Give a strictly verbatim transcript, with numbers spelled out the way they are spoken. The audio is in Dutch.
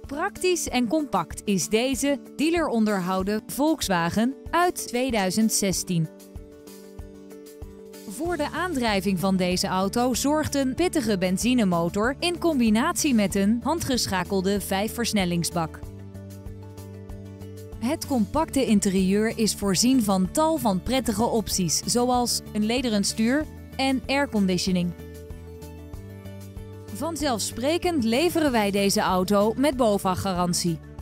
Praktisch en compact is deze dealer onderhouden Volkswagen uit tweeduizend zestien. Voor de aandrijving van deze auto zorgt een pittige benzinemotor in combinatie met een handgeschakelde vijfversnellingsbak. Het compacte interieur is voorzien van tal van prettige opties, zoals een lederen stuur en airconditioning. Vanzelfsprekend leveren wij deze auto met B O V A-garantie.